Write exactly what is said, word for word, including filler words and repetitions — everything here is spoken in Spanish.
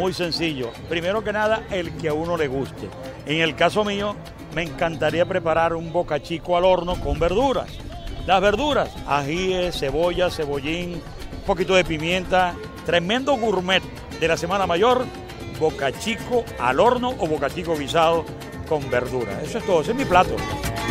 muy sencillo. Primero que nada, el que a uno le guste. En el caso mío, me encantaría preparar un bocachico al horno con verduras. Las verduras, ajíes, cebolla, cebollín, un poquito de pimienta. Tremendo gourmet de la Semana Mayor, bocachico al horno o bocachico guisado con verduras. Eso es todo, ese es mi plato.